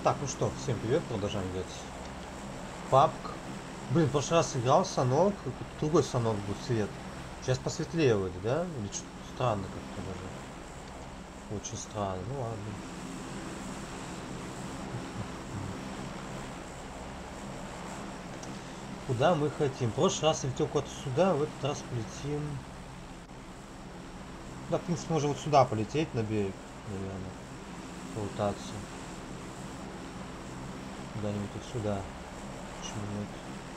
Так, ну что, всем привет, продолжаем играть PUBG. Блин, в прошлый раз играл Санок, другой Санок был цвет. Сейчас посветлее вроде, да? Или что-то странно как-то даже. Очень странно, ну ладно. Куда мы хотим? В прошлый раз я летел куда-то сюда, в этот раз полетим... Да, в принципе, можем вот сюда полететь на берег, наверное. Полутаться. Куда-нибудь вот сюда. Почему нет?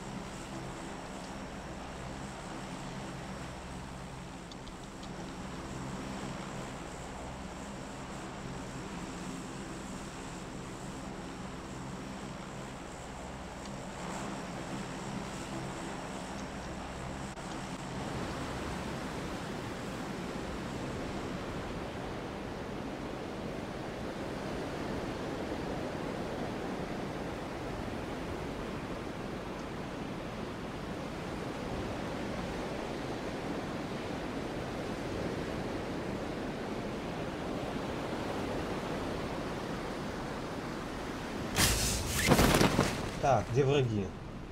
Так, где враги?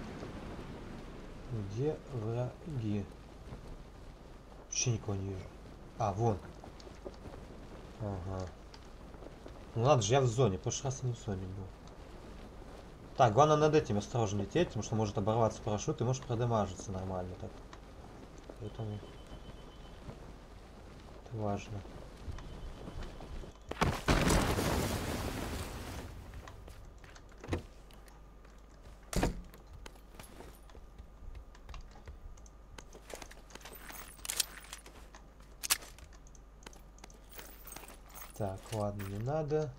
Где враги? Вообще никого не вижу. А, вон. Ага. Ну ладно же, я в зоне. В прошлый раз я не в зоне был. Так, главное над этим осторожно лететь, потому что может оборваться парашют и может продамажиться нормально так. Поэтому это важно. Так, ладно, не надо.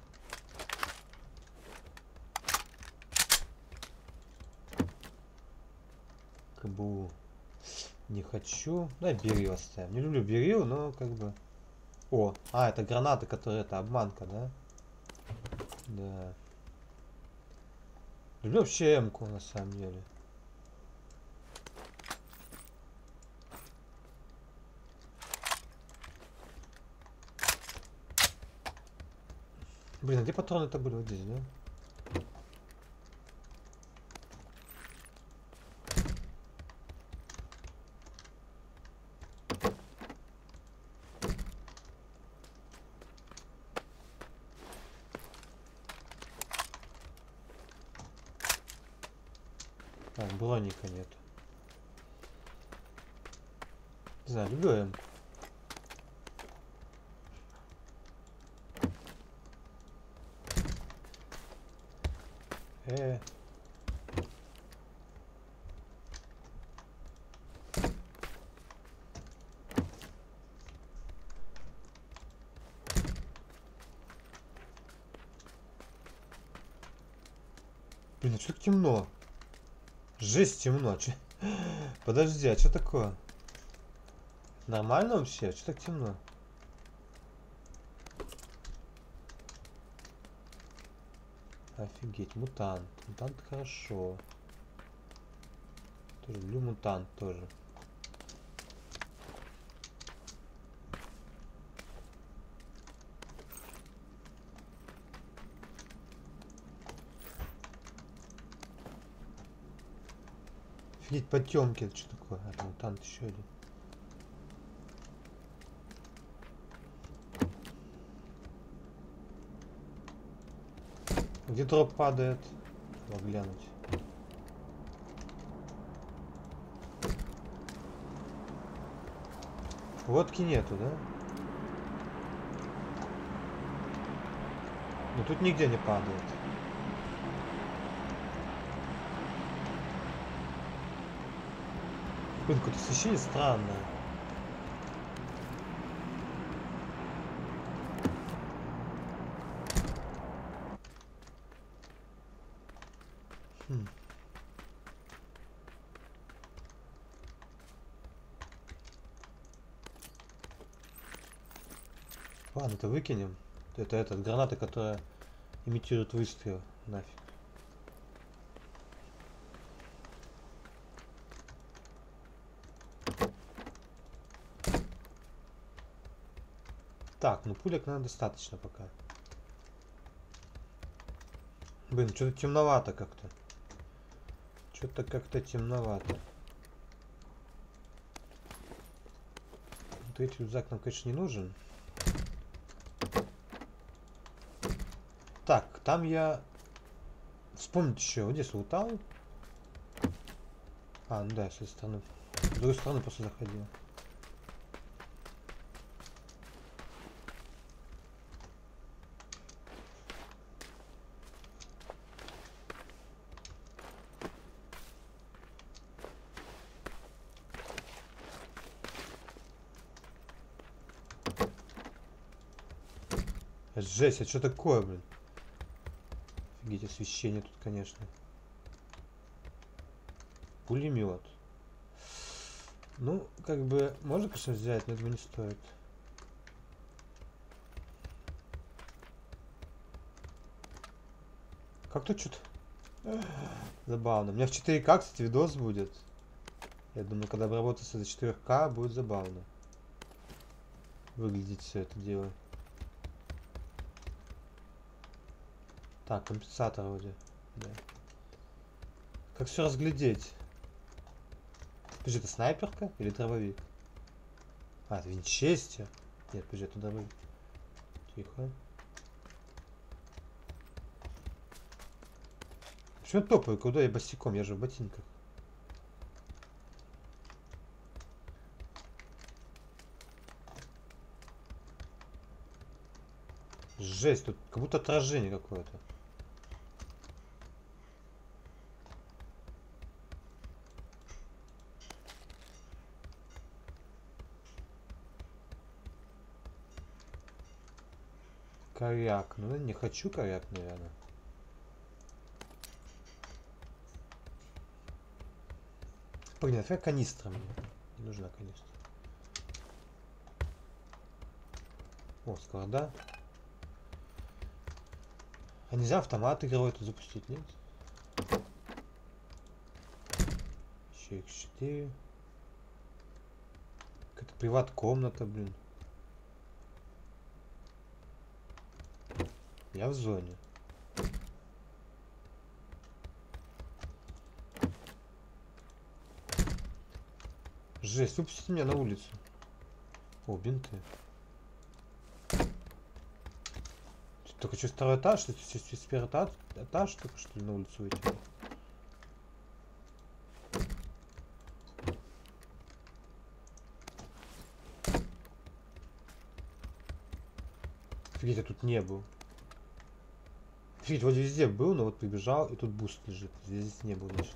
КБУ не хочу. Да, берил оставим. Не люблю берил, но как бы... О, это граната, которая... Это обманка, да? Да. Люблю вообще М-ку, на самом деле. Блин, а где патроны-то были? Вот здесь, да? Так, броника нет. Не знаю, люблю М-ку. Блин, а что так темно? Жесть темно. Подожди, а что такое? Нормально вообще? Что так темно? Офигеть, мутант. Мутант хорошо. Тоже люблю мутант тоже. Офигеть, потемки. Это что такое? Это мутант еще один. Где дроп падает? Надо глянуть. Водки нету, да? Но тут нигде не падает. Какое-то освещение странное. Ладно, это выкинем. Это граната, которая имитирует выстрел. Нафиг. Так, ну пулек, наверное, достаточно пока. Блин, что-то темновато как-то. Что-то как-то темновато. Третий рюкзак нам, конечно, не нужен. Так, там я... Вспомнить еще, вот здесь лутал. А, ну да, с этой стороны. С другой стороны просто заходил. Жесть, это что такое, блин? Офигеть, освещение тут, конечно. Пулемет. Ну, как бы, можно, конечно, взять, но этого не стоит. Как тут что-то... Забавно. У меня в 4К, кстати, видос будет. Я думаю, когда обработается за 4К, будет забавно выглядеть все это дело. Так, компенсатор вроде. Да. Как все разглядеть? Подожди, это снайперка или дробовик? А, это винчестер. Нет, подожди, это дробовик. Тихо. Почему я топаю? Куда я босиком? Я же в ботинках. Жесть, тут как будто отражение какое-то. Коряк. Ну, не хочу коряк, наверное. Блин, нафига канистра мне? Не нужна канистра. О, склада. А нельзя автомат игровой тут запустить, нет? Еще X4. Какая-то приват-комната, блин. Я в зоне. Жесть, выпустите меня на улицу. О, бинты. Только что второй этаж, что с первый этаж только что ли на улицу выйти. Офигеть, я тут не был. Офигеть, вот везде был, но вот прибежал, и тут буст лежит. Здесь не был, значит.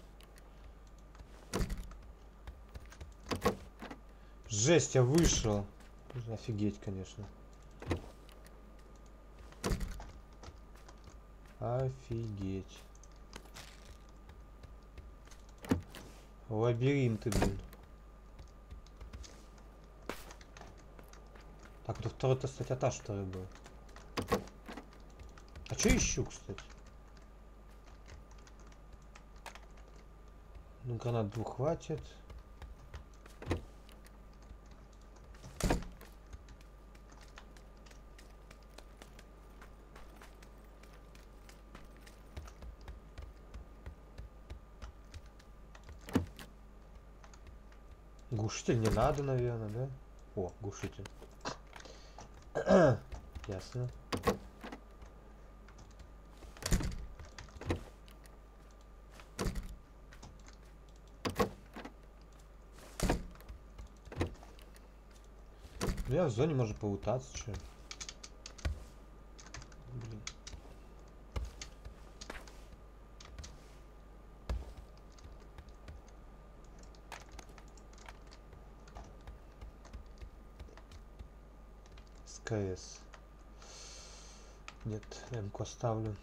Жесть, я вышел. Офигеть, конечно. Офигеть. Лабиринты, блин. Так, это второй, кстати, этаж второй был. А что ищу, кстати? Ну, гранат двух хватит. Глушитель не надо, наверное, да? О, глушитель. Ясно. Ну, я в зоне можно полутаться, че. Блин. СКС. Нет, МК оставлю.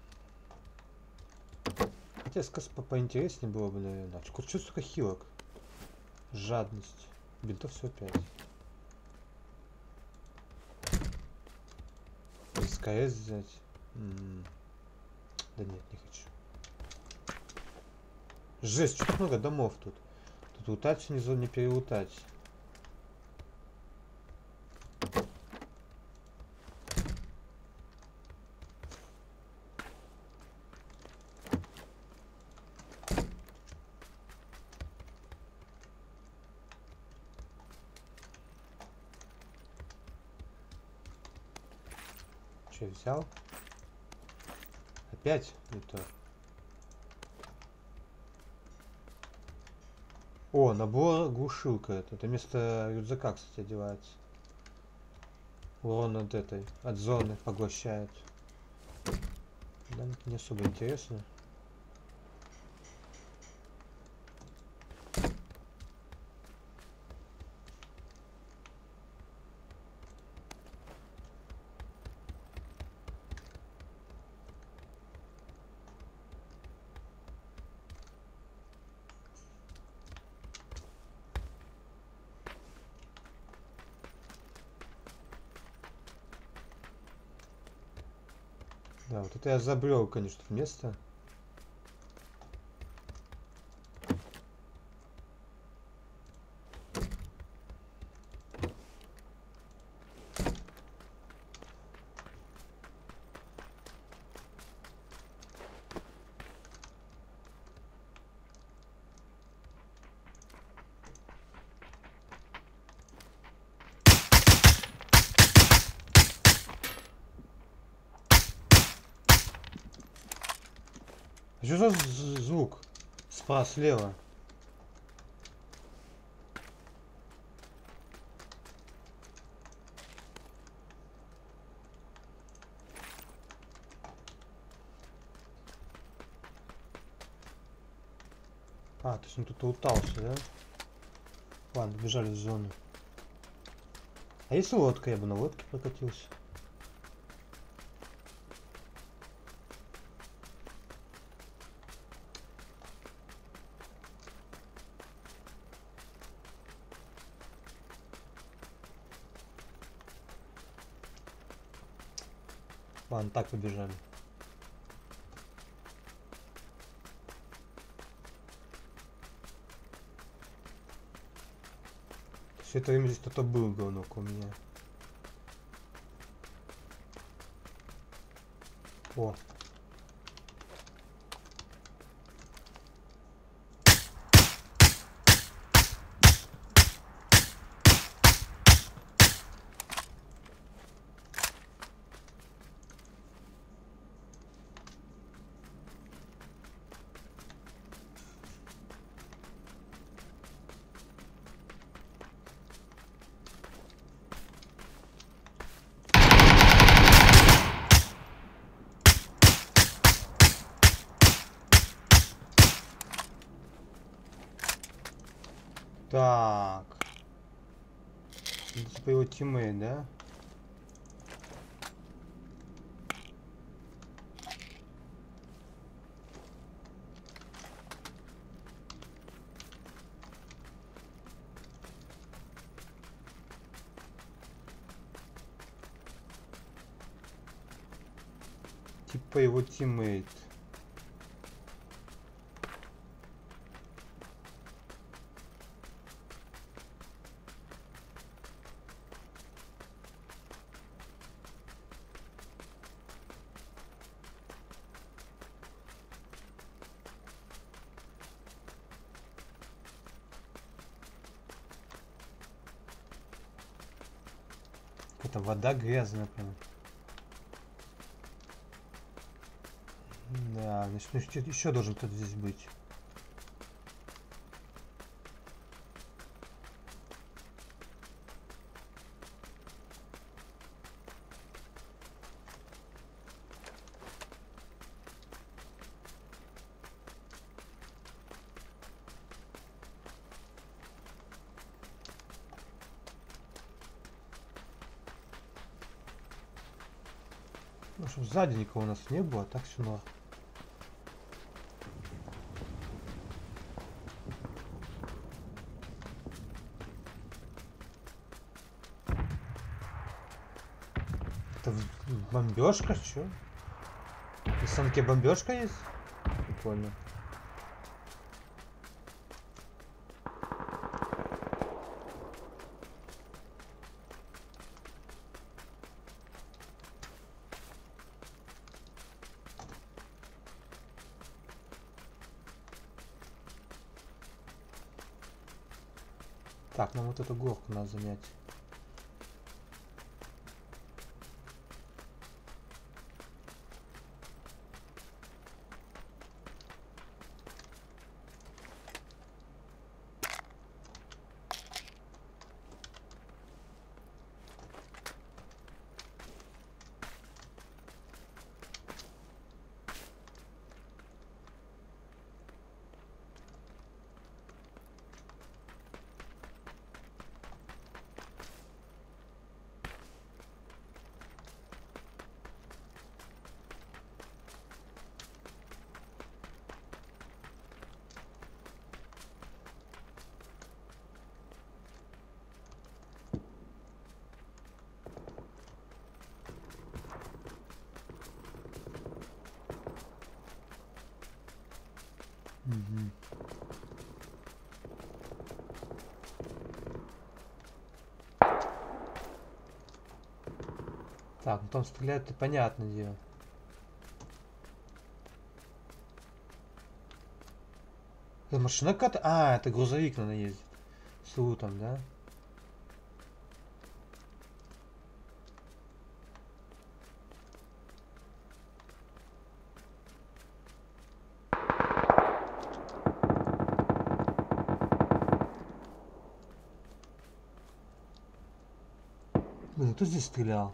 Хотя СКС поинтереснее было бы, наверное. Что столько хилок? Жадность. Бинтов все 5. СКС взять. Да нет, не хочу. Жесть, что так много домов тут. Тут лутать все не перелутать. Че, взял? Опять не то. О, набор глушилка. Это вместо рюкзака, кстати, одевается. Урон от этой, от зоны поглощает. Да, не особо интересно. Да, вот это я забрел, конечно, место. Что за звук? Слева. А, то есть он тут лутался, да? Ладно, бежали в зону. А если лодка, я бы на лодке прокатился. Ладно, так побежали. Все это время здесь кто-то был, говнок у меня. О. Так. Это типа его тиммейт, да? Типа его тиммейт. Это вода грязная прям. Да, значит, еще должен кто-то здесь быть. Ну, чтобы сзади никого у нас не было, а так все норм. Это бомбежка, что? В станке бомбежка есть? Прикольно. Так, нам вот эту горку надо занять. Мгм. Так, ну там стреляют, это понятное дело. Это машина какая-то? А, это грузовик надо ездить. С лутом, да? Блин, кто здесь стрелял?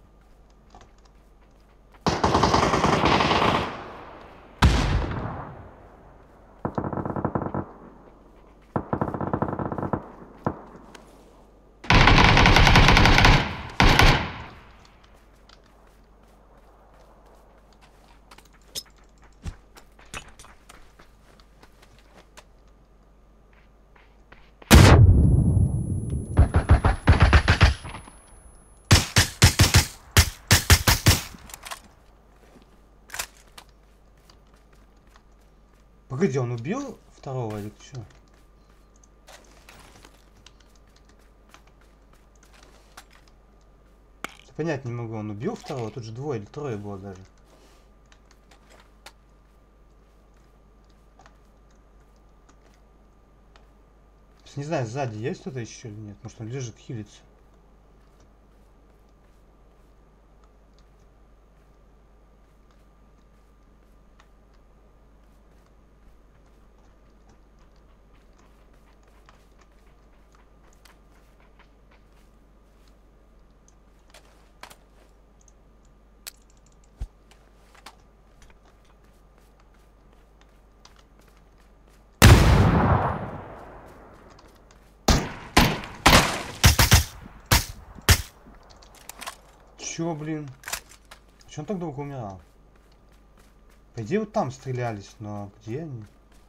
Погоди, он убил второго или что? Понять не могу, он убил второго? Тут же двое или трое было даже. Не знаю, сзади есть кто-то еще или нет. Может, он лежит, хилится. Чё, блин? Чё он так долго умирал? По идее, вот там стрелялись, но где они?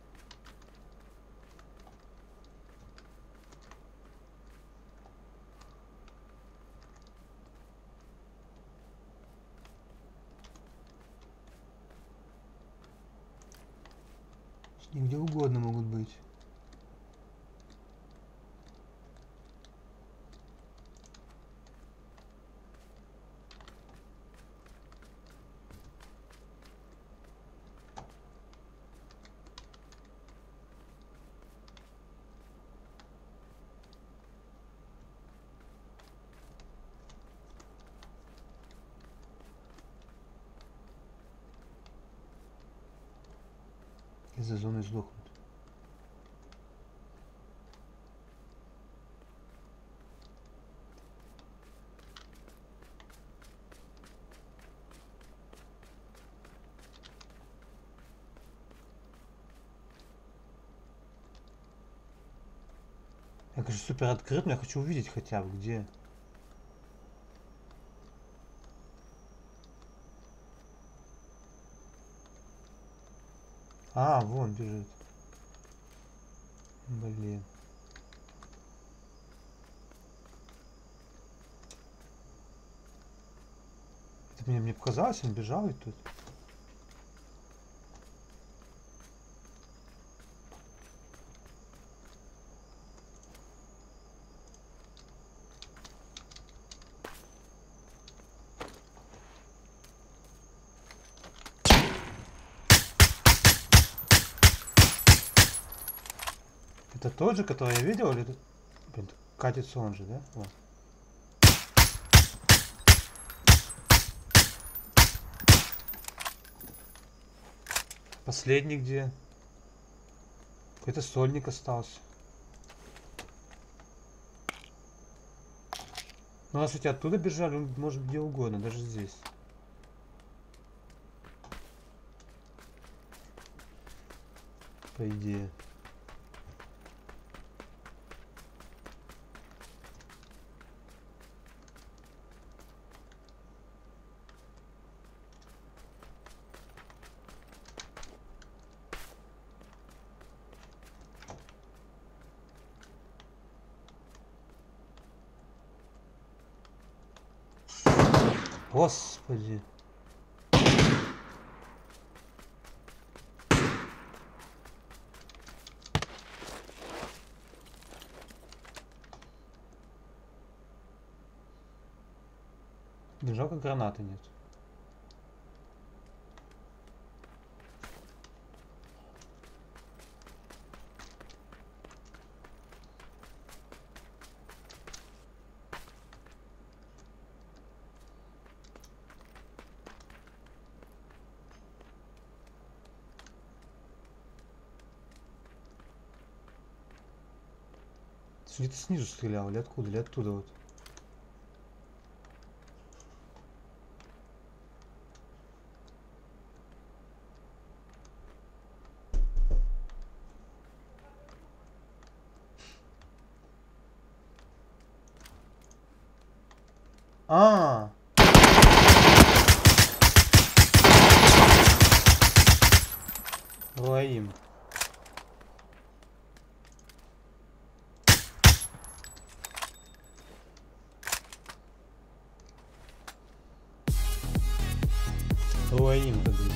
Где угодно могут быть. Из-за зоны сдохнут. Я, конечно, супер открыт, но я хочу увидеть хотя бы где. А, вон бежит. Блин. Это мне показалось, он бежал и тут. Это тот же, который я видел, или это... Блин, катится он же, да? Вот. Последний где? Какой-то сольник остался. Ну, раз эти оттуда бежали, он может где угодно, даже здесь. По идее. Господи. Блин, жалко гранаты нет. Где-то снизу стрелял, или откуда, или оттуда вот. А, Руаим. Руаим, как бы.